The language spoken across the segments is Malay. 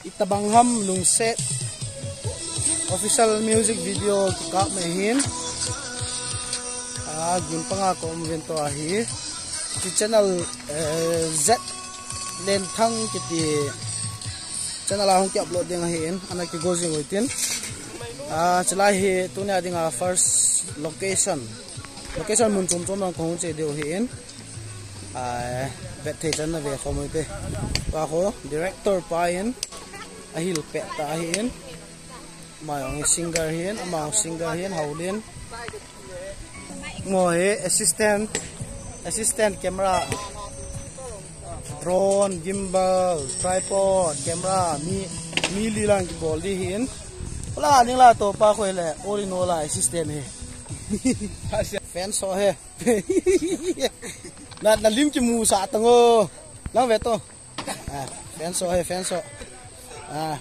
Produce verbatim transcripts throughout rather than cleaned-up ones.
Itabangham Lungset official music video ka mahin ah gun panga ko evento ahi ti channel Z Lenthang kiti channel ahong ki upload ding ahin anak ki gozing hoitin ah chalai tunia dinga first location location mun chum chum nang khong che deu hin ah vet the chan na ve khomoite wa ko director pain ahil pe ta hin mayong singer hin amang singer hin Haolen ngoi assistant assistant camera drone gimbal tripod camera mi mi lilang ki bol di hin pula ning la to pa khoi le all in all assistant he fan so he na na lim ki mu sa tango lang ve to ah fan so he fan so ah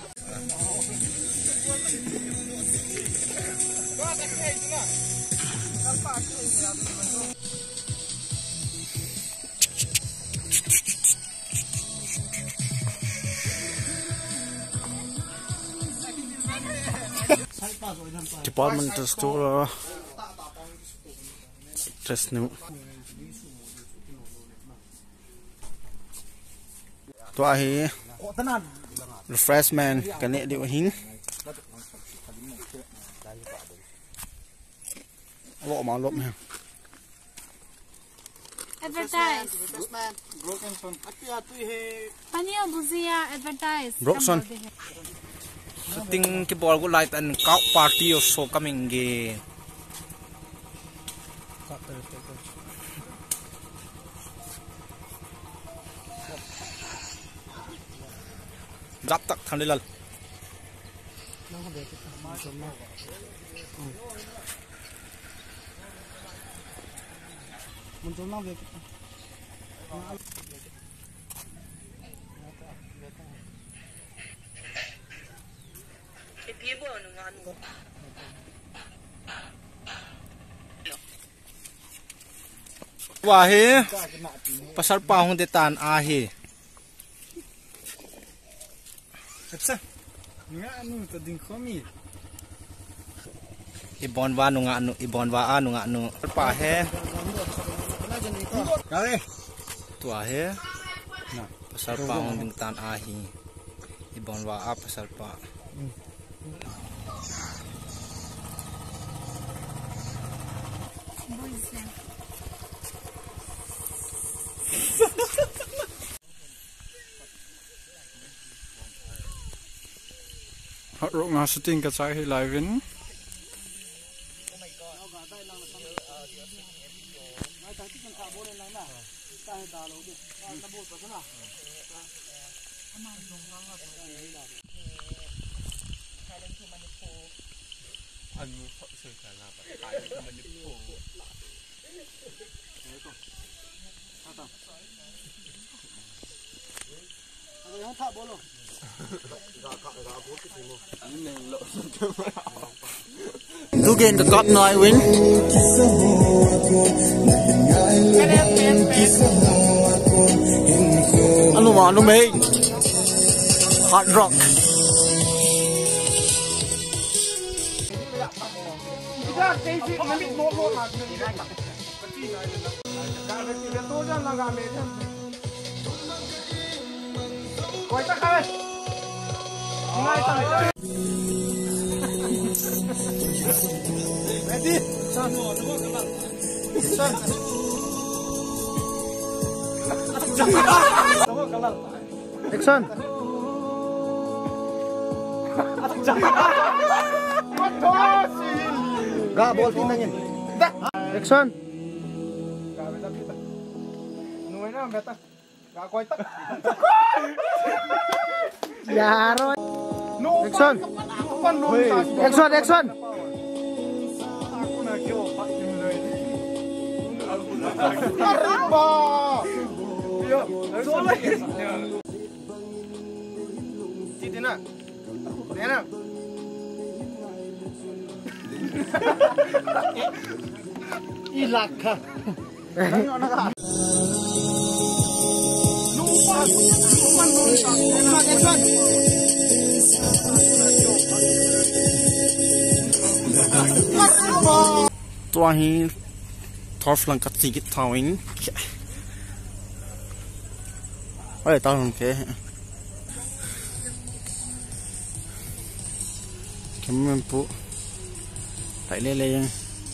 departmental store just new to ahi refreshment kane di hin lo ma lop ha advertise broken son atia tu he paniya buzia advertise broken Ting ki ball go light and cow party or so coming ge. Jap tak thande lal. Muncul nak dek. Wah he pasal pahung detan ahi Kapsa nga anu tading kami ibon wa nu nga anu ibon wa anu nga anu pa he kare tu ahi na pasal pahung detan ahi ibon wa a pasal pa Hot rock nga shooting ka chai hi live in tu gen the cop noi win anu ma anu me hot rock ready son son action gak bol tinangin action nuai na beta gak koi tak yaro action action action Arriba! Yo, solo. Titina. Nena. Ilaka. Lupa, lupa, lupa. tua hi thor flang kat sigit thawing oi tao không ke kem pu lại lên lên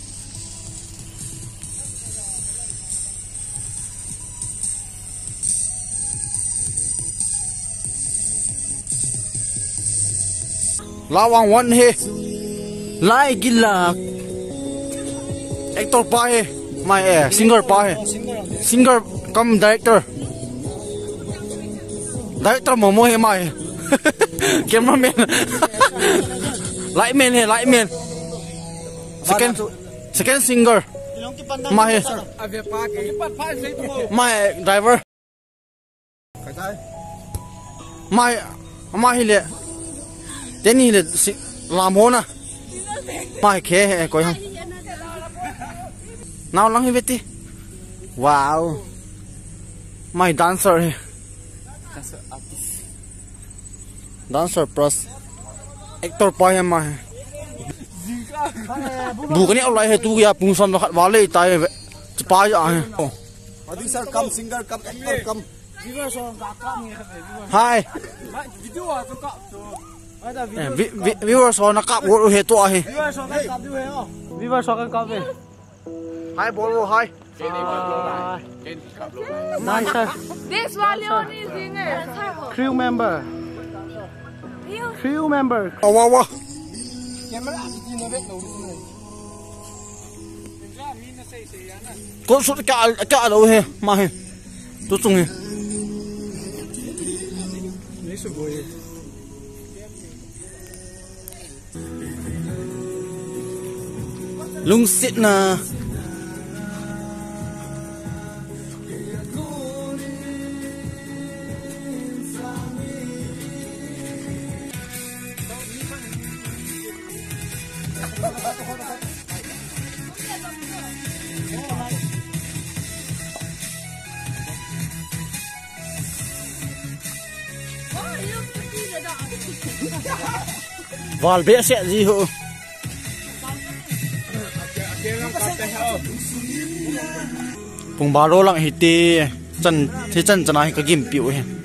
lawang wan he lai gila actor pa he my eh singer pa he singer come director director momo he my cameraman lightman he lightman second second singer my my driver my my le tên này là làm hôn à mai khé coi không nào lắng hết đi wow my dancer dancer plus actor pa em mà bu cái này ông lại hay tu ya pung son khát vá lê tai pa ya producer come singer come actor come hi viewer so na kap wo he to he viewer so kan kap he hi bolo hi nice sir This one only singer. crew member crew member oh wow wow con số cả cả đâu he mà he tôi chung he Lungset na Val bé sẽ gì hả? Pung baro lang hiti chân thế chân chân này cái game biểu he